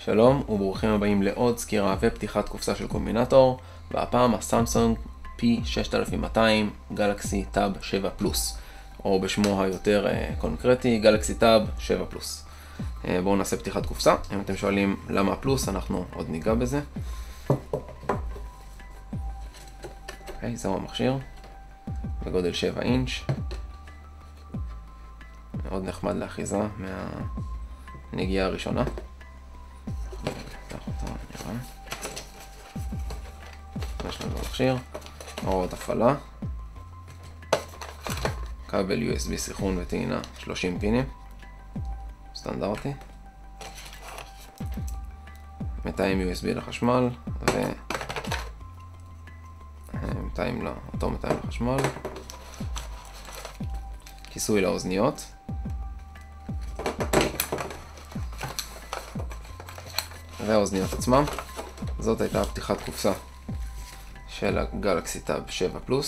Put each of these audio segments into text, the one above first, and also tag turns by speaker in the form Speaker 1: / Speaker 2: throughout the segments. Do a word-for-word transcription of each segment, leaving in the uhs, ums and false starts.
Speaker 1: שלום וברוכים הבאים לעוד סקירה ופתיחת קופסה של קומבינטור, והפעם הסמסונג פי שש אלף מאתיים גלקסי טאב שבע פלוס, או בשמו היותר uh, קונקרטי גלקסי טאב שבע פלוס. Uh, בואו נעשה פתיחת קופסה. אם אתם שואלים למה פלוס, אנחנו עוד ניגע בזה. Okay, זהו המכשיר בגודל שבע אינץ', מאוד נחמד לאחיזה מהנגיעה הראשונה. יש לנו מכשיר, הוראות הפעלה, כבל יו אס בי סינכרון וטעינה שלושים פינים, סטנדרטי, מתאם יו אס בי לחשמל ומתאם לא, אותו מתאם לחשמל, כיסוי לאוזניות, והאוזניות עצמם. זאת הייתה פתיחת קופסה של הגלקסי טאב שבע פלוס,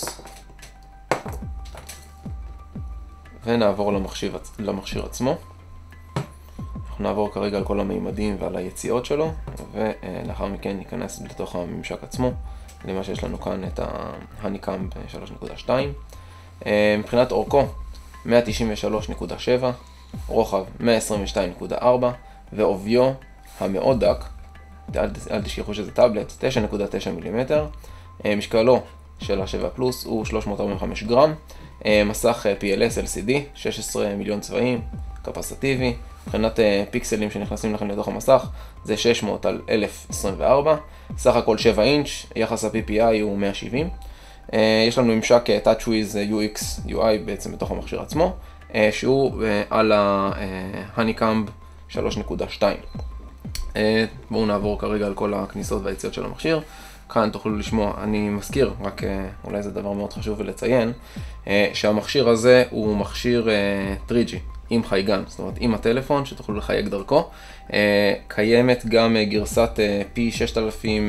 Speaker 1: ונעבור למכשיר, למכשיר עצמו. אנחנו נעבור כרגע על כל המימדים ועל היציאות שלו, ולאחר מכן ניכנס לתוך הממשק עצמו, למה שיש לנו כאן את ההניקאמב שלוש נקודה שתיים. מבחינת אורכו מאה תשעים ושלוש נקודה שבע, רוחב מאה עשרים ושתיים נקודה ארבע, ועוביו המאוד דק, אל, אל תשכחו שזה טאבלט, תשע נקודה תשע מילימטר. משקלו של ה-שבע פלוס הוא שלוש מאות ארבעים וחמש גרם. מסך פי אל אס אל סי די, שש עשרה מיליון צבעים, קפסיטיבי. מבחינת פיקסלים שנכנסים לכם לתוך המסך זה שש מאות על אלף עשרים וארבע. סך הכל שבע אינץ', יחס ה-פי פי איי הוא מאה שבעים. יש לנו ממשק TouchWiz יו אקס יו איי בעצם בתוך המכשיר עצמו, שהוא על ההניקאמב שלוש נקודה שתיים. בואו נעבור כרגע על כל הכניסות והיציאות של המכשיר. כאן תוכלו לשמוע, אני מזכיר, רק אולי זה דבר מאוד חשוב ולציין, שהמכשיר הזה הוא מכשיר תרי ג'י עם חייגן, זאת אומרת עם הטלפון שתוכלו לחייג דרכו. קיימת גם גרסת פי שש אלפים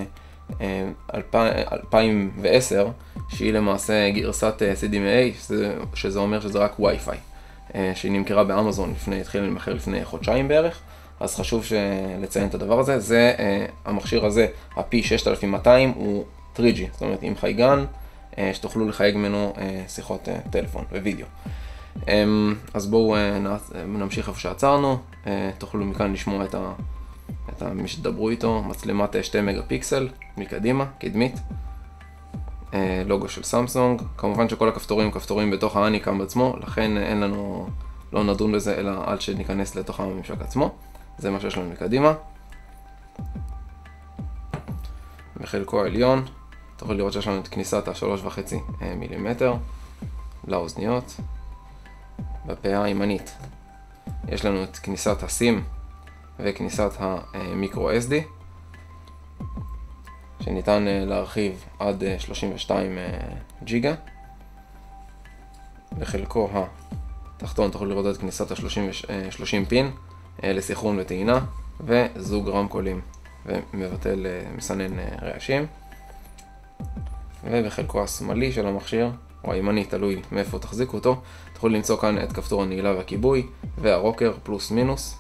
Speaker 1: אלפיים ועשר, שהיא למעשה גרסת סי די אם איי, שזה אומר שזה רק וי-פיי, שהיא נמכרה באמזון לפני, התחילה למכר לפני חודשיים בערך. אז חשוב לציין את הדבר הזה. זה, המכשיר הזה, ה-פי שש אלף מאתיים, הוא תרי ג'י, זאת אומרת עם חייגן, שתוכלו לחייג ממנו שיחות טלפון ווידאו. אז בואו נמשיך איפה שעצרנו. תוכלו מכאן לשמוע את, ה, את מי שתדברו איתו. מצלמת שני מגה פיקסל מקדימה, קדמית, לוגו של סמסונג. כמובן שכל הכפתורים כפתורים בתוך ההניקאמב עצמו, לכן אין לנו, לא נדון בזה אלא עד שניכנס לתוך הממשק עצמו. זה מה שיש לנו מקדימה. בחלקו העליון תוכלו לראות שיש לנו את כניסת ה-שלוש וחצי מילימטר לאוזניות. בפה הימנית יש לנו את כניסת הסים וכניסת המיקרו אס די, שניתן להרחיב עד שלושים ושתיים ג'יגה. בחלקו התחתון תוכלו לראות את כניסת ה-שלושים פין לסינכרון וטעינה, וזוג רמקולים ומבטל מסנן רעשים. ובחלקו השמאלי של המכשיר, או הימני, תלוי מאיפה תחזיקו אותו, תוכלו למצוא כאן את כפתור הנעילה והכיבוי והרוקר פלוס מינוס.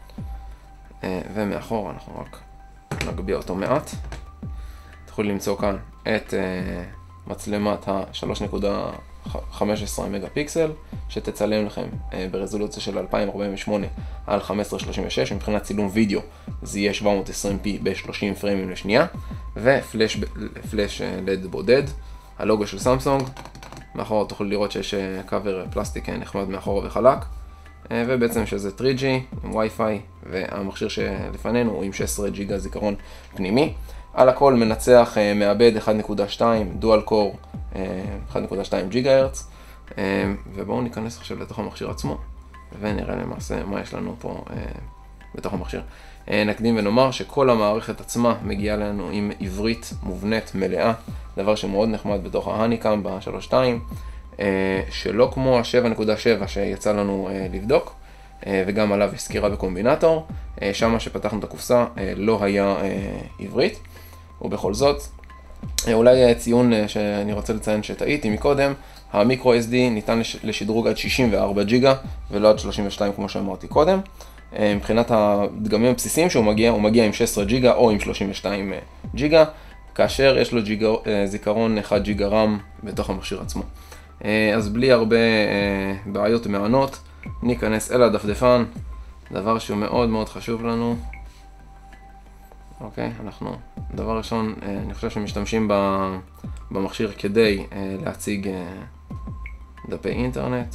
Speaker 1: ומאחור אנחנו רק נגביה אותו מעט. תוכלו למצוא כאן את מצלמת ה-שלוש נקודה חמש עשרה מגה פיקסל, שתצלם לכם ברזולוציה של אלפיים ארבעים ושמונה על חמש עשרה שלושים ושש. מבחינת צילום וידאו זה יהיה שבע מאות עשרים פי ב-שלושים פריימים לשנייה, ופלאש פלאש לד בודד, הלוגו של סמסונג. מאחור תוכלו לראות שיש קאבר פלסטיק נחמד מאחור וחלק, ובעצם שזה תרי ג'י עם וי-פיי, והמכשיר שלפנינו הוא עם שש עשרה ג'יגה זיכרון פנימי. על הכל מנצח מעבד אחת נקודה שתיים דואל קור אחת נקודה שתיים ג'יגה הרץ. ובואו ניכנס עכשיו לתוך המכשיר עצמו ונראה למעשה מה יש לנו פה בתוך המכשיר. נקדים ונאמר שכל המערכת עצמה מגיעה לנו עם עברית מובנית מלאה, דבר שמאוד נחמד בתוך ההניקאמב ב-שלוש שתיים, שלא כמו ה-שבע נקודה שבע שיצא לנו לבדוק, וגם עליו יש סקירה בקומבינטור. שם שפתחנו את הקופסה לא היה עברית, ובכל זאת אולי ציון שאני רוצה לציין שטעיתי מקודם, המיקרו אס די ניתן לשדרוג עד שישים וארבע ג'יגה ולא עד שלושים ושתיים כמו שאמרתי קודם. מבחינת הדגמים הבסיסיים שהוא מגיע, הוא מגיע עם שש עשרה ג'יגה או עם שלושים ושתיים ג'יגה, כאשר יש לו ג'יגה, זיכרון אחד ג'יגה רם בתוך המכשיר עצמו. אז בלי הרבה בעיות מענות, ניכנס אל הדפדפן, דבר שהוא מאוד מאוד חשוב לנו. אוקיי, אנחנו, דבר ראשון, אני חושב שמשתמשים במכשיר כדי להציג דפי אינטרנט.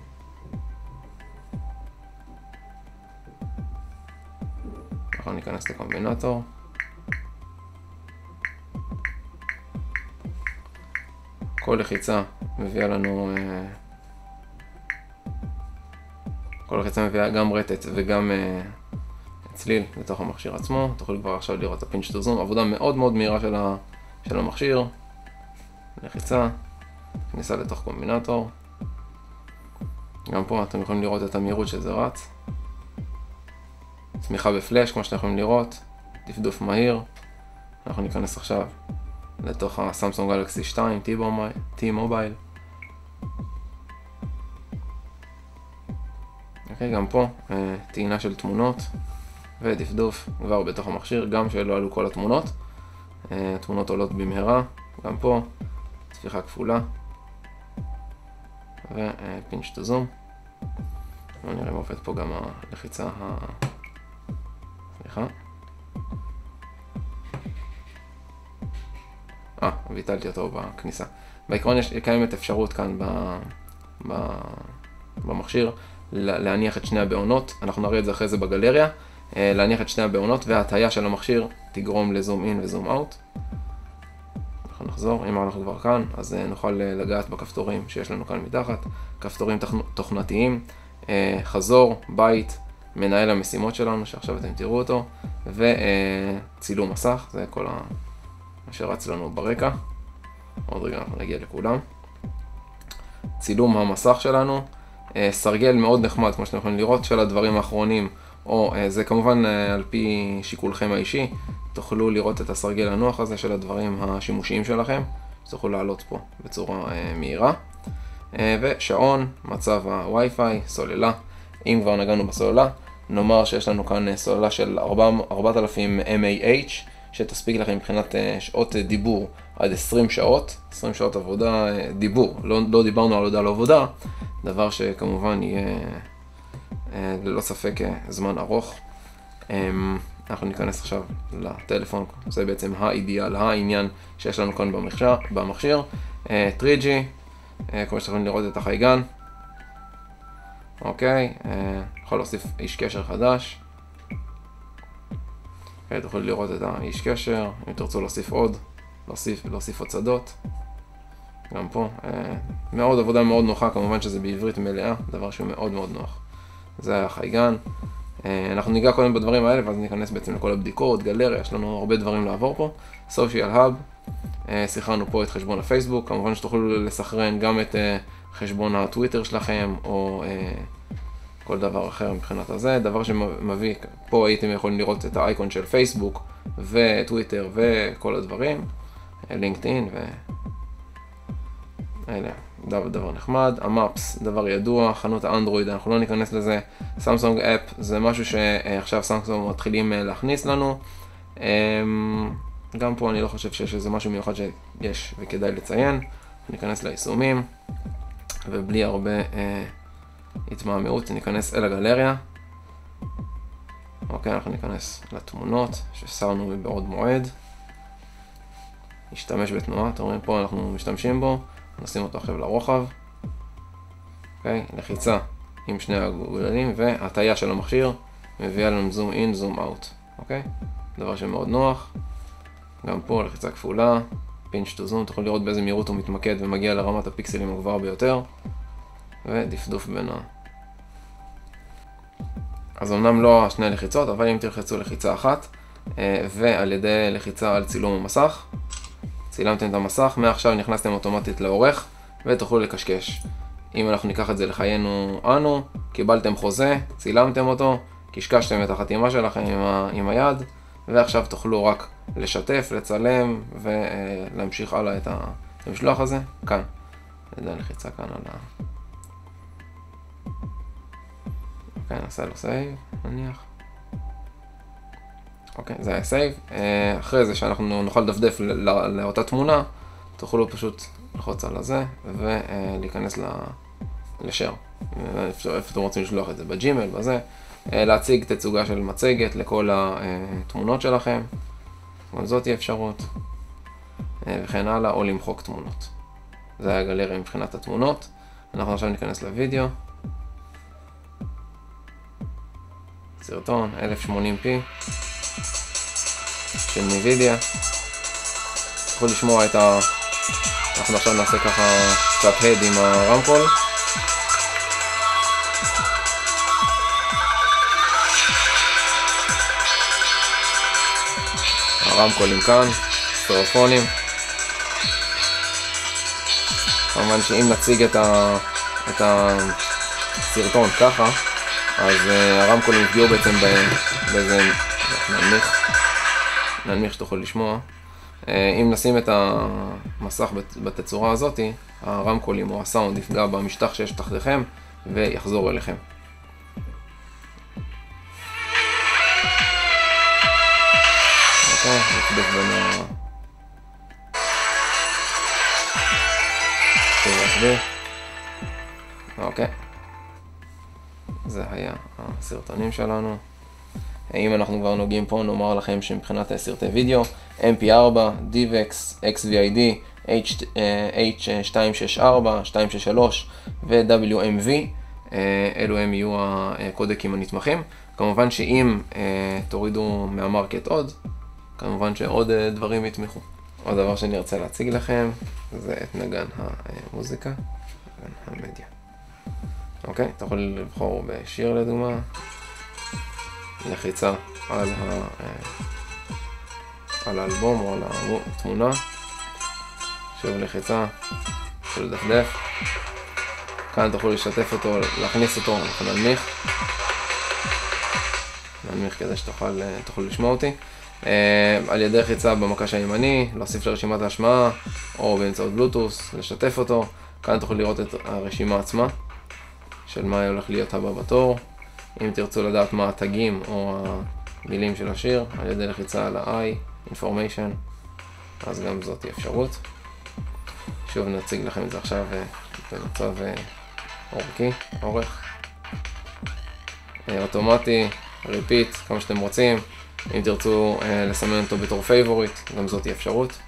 Speaker 1: אנחנו ניכנס לקומבינטור. כל לחיצה מביאה לנו, כל לחיצה מביאה גם רטט וגם צליל לתוך המכשיר עצמו. תוכלו כבר עכשיו לראות את הפינץ' טו זום, עבודה מאוד מאוד מהירה של, ה, של המכשיר. לחיצה, כניסה לתוך קומבינטור. גם פה אתם יכולים לראות את המהירות שזה רץ. תמיכה בפלאש, כמו שאתם יכולים לראות, דפדוף מהיר. אנחנו ניכנס עכשיו לתוך הסמסונג גלקסי שתיים, T-Mobile. אוקיי, גם פה טעינה של תמונות ודפדוף כבר בתוך המכשיר, גם שלא עלו כל התמונות. תמונות עולות במהרה, גם פה צפיחה כפולה ופינץ' טו זום. בואו נראה אם עובד פה גם הלחיצה ה... סליחה. אה, ביטלתי אותו בכניסה. בעיקרון יש קיימת אפשרות כאן ב, ב, במכשיר להניח את שני הבעונות. אנחנו נראה את זה אחרי זה בגלריה. להניח את שני הבעונות, וההטיה של המכשיר תגרום לזום אין וזום אאוט. אנחנו נחזור, אם אנחנו כבר כאן, אז נוכל לגעת בכפתורים שיש לנו כאן מתחת. כפתורים תוכנתיים, חזור, בית, מנהל המשימות שלנו, שעכשיו אתם תראו אותו, וצילום מסך, זה כל מה שרץ לנו ברקע. עוד רגע אנחנו נגיע לכולם. צילום המסך שלנו, סרגל מאוד נחמד, כמו שאתם יכולים לראות, של הדברים האחרונים, או זה כמובן על פי שיקולכם האישי, תוכלו לראות את הסרגל הנוח הזה של הדברים השימושיים שלכם, שתוכלו לעלות פה בצורה מהירה. ושעון, מצב הווי-פיי, סוללה. אם כבר נגענו בסוללה, נאמר שיש לנו כאן סוללה של ארבעת אלפים אם איי אייץ' שתספיק לכם מבחינת שעות דיבור עד עשרים שעות, עשרים שעות עבודה, דיבור, לא, לא דיברנו על הודעה לעבודה, דבר שכמובן יהיה ללא ספק זמן ארוך. אנחנו ניכנס עכשיו לטלפון, זה בעצם האידיאל, העניין שיש לנו כאן במכשיר, במכשיר. שלוש ג'י, כמו שאתם יכולים לראות את החייגן. אוקיי, יכול להוסיף איש קשר חדש. תוכלו לראות את האיש קשר, אם תרצו להוסיף עוד, להוסיף, להוסיף עוד שדות. גם פה, מאוד עבודה מאוד נוחה, כמובן שזה בעברית מלאה, דבר שהוא מאוד מאוד נוח. זה החייגן. אנחנו ניגע קודם בדברים האלה, ואז ניכנס בעצם לכל הבדיקות, גלריה, יש לנו הרבה דברים לעבור פה. סושיאל האב, שיחרנו פה את חשבון הפייסבוק, כמובן שתוכלו לסחרן גם את חשבון הטוויטר שלכם, או כל דבר אחר מבחינת הזה. דבר שמביא, פה הייתם יכולים לראות את האייקון של פייסבוק, וטוויטר, וכל הדברים, לינקדאין, ו... אלה, דבר, דבר נחמד. המאפס, דבר ידוע. חנות האנדרואיד, אנחנו לא ניכנס לזה. סמסונג אפ, זה משהו שעכשיו סמסונג מתחילים להכניס לנו. גם פה אני לא חושב שיש איזה משהו מיוחד שיש וכדאי לציין. ניכנס ליישומים, ובלי הרבה אה, התמהמהות ניכנס אל הגלריה. אוקיי, אנחנו ניכנס לתמונות ששרנו מבעוד מועד. נשתמש בתנועה, אתם רואים פה אנחנו משתמשים בו, נשים אותו עכשיו לרוחב. אוקיי, לחיצה עם שני הגודלים, והטיה של המכשיר מביאה לנו זום אין, זום אאוט. אוקיי, דבר שמאוד נוח. גם פה לחיצה כפולה, פינץ' טו זום, תוכלו לראות באיזה מהירות הוא מתמקד ומגיע לרמת הפיקסלים הגבוהה ביותר, ודפדוף בין ה... אז אמנם לא שני לחיצות, אבל אם תלחצו לחיצה אחת, ועל ידי לחיצה על צילום המסך, צילמתם את המסך, מעכשיו נכנסתם אוטומטית לעורך, ותוכלו לקשקש. אם אנחנו ניקח את זה לחיינו אנו, קיבלתם חוזה, צילמתם אותו, קשקשתם את החתימה שלכם עם, ה... עם היד, ועכשיו תוכלו רק לשתף, לצלם ולהמשיך הלאה את המשלוח הזה, כאן. נדע לחיצה כאן על ה... אוקיי, נעשה לו סייב, נניח. אוקיי, זה היה סייב. אחרי זה שאנחנו נוכל לדפדף לאותה תמונה, תוכלו פשוט ללחוץ על הזה ולהיכנס לשאר. איפה אתם רוצים לשלוח את זה? בג'ימל, בזה. להציג תצוגה של מצגת לכל התמונות שלכם. גם זאת היא אפשרות. וכן הלאה, או למחוק תמונות. זה היה גלריה מבחינת התמונות. אנחנו עכשיו ניכנס לוידאו. סרטון אלף שמונים פי של ניווידיה. תוכלו לשמוע את ה... אנחנו עכשיו נעשה ככה קצת הד עם הרמקול. הרמקולים כאן, סטריאופונים. כמובן שאם נציג את, ה... את הסרטון ככה, אז uh, הרמקולים יפגעו בעצם באיזה... ננמיך, ננמיך שתוכל לשמוע. Uh, אם נשים את המסך בתצורה הזאת, הרמקולים או הסאונד יפגע במשטח שיש תחתיכם ויחזור אליכם. אוקיי, נקדף בין ה... אוקיי. זה היה הסרטונים שלנו. אם אנחנו כבר נוגעים פה, נאמר לכם שמבחינת סרטי וידאו, אם פי ארבע, דיבקס, אקס וי איי די, אייץ' שתיים שש ארבע, שתיים שש שלוש ו-דאבליו אם וי, אלו הם יהיו הקודקים הנתמכים. כמובן שאם תורידו מהמרקט עוד, כמובן שעוד דברים יתמכו. עוד דבר שאני ארצה להציג לכם, זה את נגן המוזיקה, נגן המדיה. אוקיי, אתה יכול לבחור בשיר לדוגמה, לחיצה על, ה... על האלבום או על התמונה, שוב לחיצה, תוכלו לדפדף, כאן תוכלו לשתף אותו, להכניס אותו, אנחנו ננמיך, ננמיך כדי שתוכלו לשמוע אותי. על ידי לחיצה במקש הימני, להוסיף לרשימת ההשמעה, או באמצעות בלוטוס, לשתף אותו. כאן תוכלו לראות את הרשימה עצמה, של מה הולך להיות הבא בתור. אם תרצו לדעת מה התגים או המילים של השיר, על ידי לחיצה על ה-I, Information, אז גם זאת היא אפשרות. שוב נציג לכם את זה עכשיו במצב אורכי, אורך. אוטומטי, ריפיט, כמה שאתם רוצים. אם תרצו לסמן אותו בתור פייבוריט, גם זאת היא אפשרות.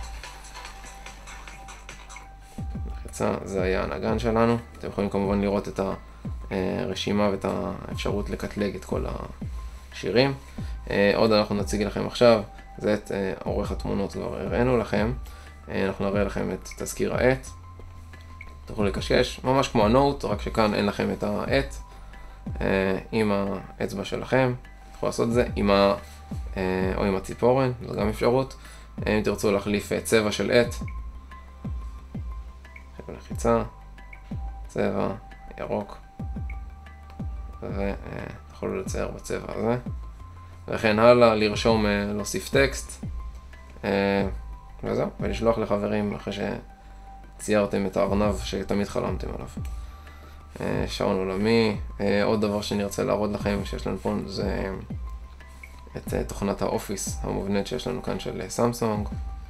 Speaker 1: לחיצה, זה היה הנגן שלנו. אתם יכולים כמובן לראות את הרשימה ואת האפשרות לקטלג את כל השירים. עוד אנחנו נציג לכם עכשיו, זה את עורך התמונות, כבר הראינו לכם. אנחנו נראה לכם את תזכיר העט. תוכלו לקשקש, ממש כמו הנוט, רק שכאן אין לכם את העט. עם האצבע שלכם. יכולו לעשות את זה עם ה... או עם הציפורן, זו גם אפשרות. אם תרצו להחליף צבע של עט, לחיצה, צבע, ירוק, ותוכלו לצייר בצבע הזה. וכן הלאה, לרשום, להוסיף טקסט, וזהו, ולשלוח לחברים אחרי שציירתם את הארנב שתמיד חלמתם עליו. שעון עולמי. עוד דבר שאני רוצה להראות לכם שיש לנו פה זה את תוכנת האופיס המובנית שיש לנו כאן של סמסונג,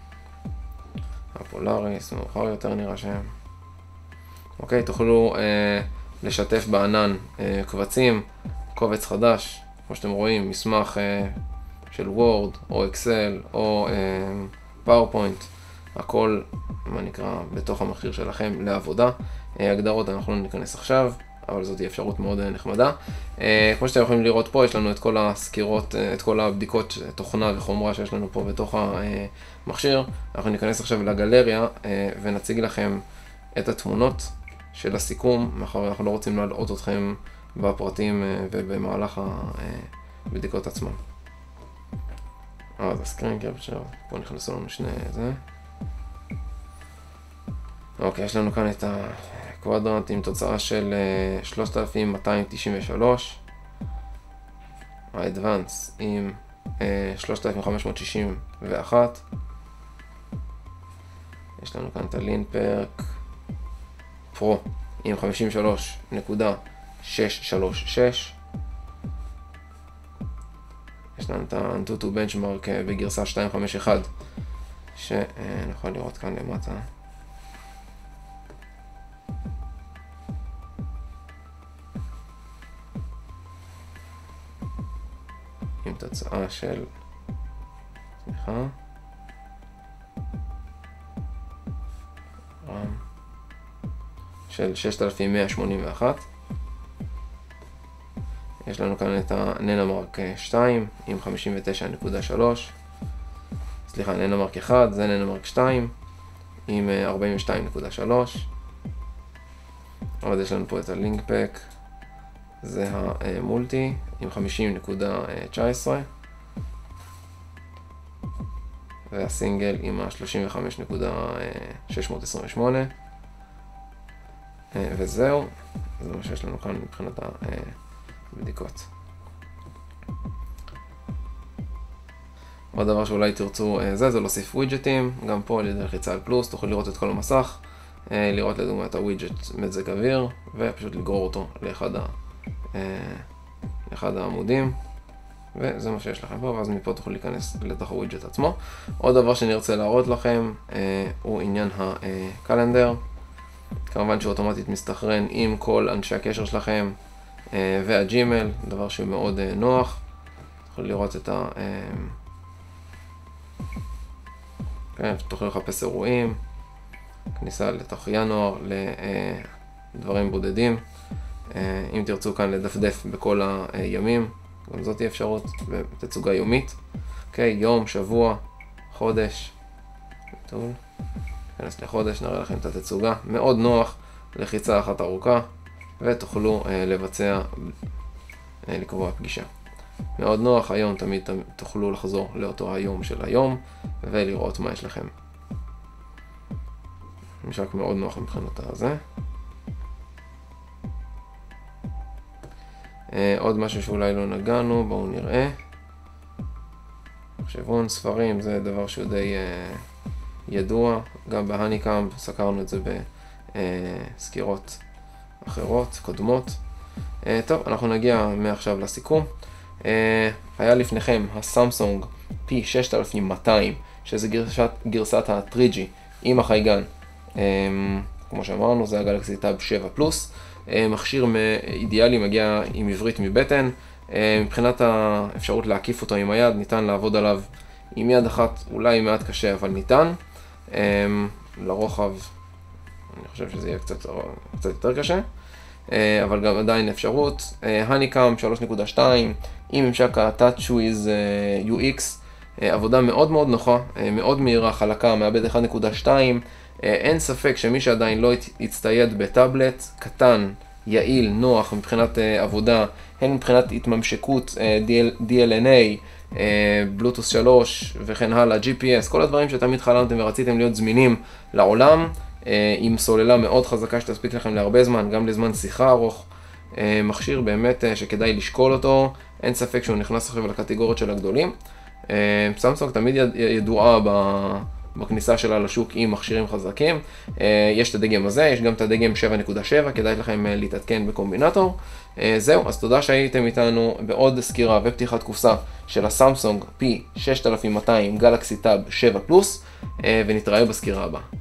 Speaker 1: הפולאריס, מאוחר יותר נראה שם. אוקיי, תוכלו אה, לשתף בענן אה, קבצים, קובץ חדש, כמו שאתם רואים, מסמך אה, של וורד או אקסל או אה, פאורפוינט, הכל מה נקרא בתוך המכשיר שלכם לעבודה. אה, הגדרות אנחנו לא ניכנס עכשיו, אבל זאת היא אפשרות מאוד נחמדה. אה, כמו שאתם יכולים לראות פה, יש לנו את כל הסקירות, את כל הבדיקות תוכנה וחומרה שיש לנו פה בתוך המכשיר. אנחנו ניכנס עכשיו לגלריה אה, ונציג לכם את התמונות של הסיכום, מאחר אנחנו לא רוצים להלאות אתכם בפרטים ובמהלך הבדיקות עצמם. אז הסקרין קפצ'ר, פה נכנסו לנו שני זה. אוקיי, יש לנו כאן את הקוואדרנט עם תוצאה של שלושת אלפים מאתיים תשעים ושלוש, האדוונס עם שלושת אלפים חמש מאות שישים ואחת, יש לנו כאן את הלינפרק פרו עם חמישים ושלוש נקודה שש שלוש שש, כאן את ה-Antutu Benchmark בגרסה שתיים חמש אחת, שנוכל לראות כאן למטה. עם תוצאה של, סליחה, של ששת אלפים מאה שמונים ואחת. יש לנו כאן את הננמרק שתיים עם חמישים ותשע נקודה שלוש, סליחה, ננמרק אחד, זה ננמרק שתיים עם ארבעים ושתיים נקודה שלוש. עוד יש לנו פה את הלינקפק, זה המולטי עם חמישים נקודה תשע עשרה, והסינגל עם ה-שלושים וחמש נקודה שש מאות עשרים ושמונה. וזהו, זה מה שיש לנו כאן מבחינת הבדיקות. עוד דבר שאולי תרצו זה, זה להוסיף ווידג'טים. גם פה על ידי לחיצה על פלוס תוכלו לראות את כל המסך, לראות לדוגמה את הווידג'ט מזג אוויר, ופשוט לגרור אותו לאחד, ה, לאחד העמודים, וזה מה שיש לכם פה, ואז מפה תוכלו להיכנס לתוך הווידג'ט עצמו. עוד דבר שאני רוצה להראות לכם הוא עניין הקלנדר. כמובן שאוטומטית מסתכרן עם כל אנשי הקשר שלכם והג'ימל, דבר שהוא מאוד נוח. תוכלו לראות את ה... כן, תוכלו לחפש אירועים, כניסה לתוך ינואר לדברים בודדים. אם תרצו כאן לדפדף בכל הימים, גם זאת תהיה אפשרות בתצוגה יומית. אוקיי, יום, שבוע, חודש. טוב. נכנס לחודש, נראה לכם את התצוגה. מאוד נוח, לחיצה אחת ארוכה, ותוכלו אה, לבצע, אה, לקבוע פגישה. מאוד נוח, היום תמיד, תמיד תוכלו לחזור לאותו היום של היום, ולראות מה יש לכם. ממשק מאוד נוח מבחינת הזה. אה, עוד משהו שאולי לא נגענו, בואו נראה. מחשבון, ספרים, זה דבר שהוא די... אה, ידוע, גם בהניקאמפ, סקרנו את זה בסקירות אחרות, קודמות. טוב, אנחנו נגיע מעכשיו לסיכום. היה לפניכם הסמסונג פי שש אלף מאתיים, שזה גרסת, גרסת ה-שלוש ג'י עם החייגן. כמו שאמרנו, זה הגלקסי טאב שבע פלוס. מכשיר אידיאלי, מגיע עם עברית מבטן. מבחינת האפשרות להקיף אותו עם היד, ניתן לעבוד עליו עם יד אחת, אולי מעט קשה, אבל ניתן. Um, לרוחב, אני חושב שזה יהיה קצת, קצת יותר קשה, uh, אבל גם עדיין אפשרות. הניקאמפ שלוש נקודה שתיים עם ממשק ה-TouchWiz uh, יו אקס, uh, עבודה מאוד מאוד נוחה, uh, מאוד מהירה, חלקה, מעבד אחת נקודה שתיים. uh, אין ספק שמי שעדיין לא יצטייד בטאבלט קטן, יעיל, נוח מבחינת uh, עבודה, הן מבחינת התממשקות uh, די אל אן איי, בלוטוס שלוש וכן הלאה, ג'י פי אס, כל הדברים שתמיד חלמתם ורציתם להיות זמינים לעולם, עם סוללה מאוד חזקה שתספיק לכם להרבה זמן, גם לזמן שיחה ארוך. מכשיר באמת שכדאי לשקול אותו, אין ספק שהוא נכנס עכשיו לקטגוריות של הגדולים. סמסונג תמיד ידועה בכניסה שלה לשוק עם מכשירים חזקים. יש את הדגם הזה, יש גם את הדגם שבע נקודה שבע, כדאי לכם להתעדכן בקומבינטור. זהו, אז תודה שהייתם איתנו בעוד סקירה ופתיחת קופסה של הסמסונג פי שש אלף מאתיים גלקסי טאב שבע פלוס, ונתראה בסקירה הבאה.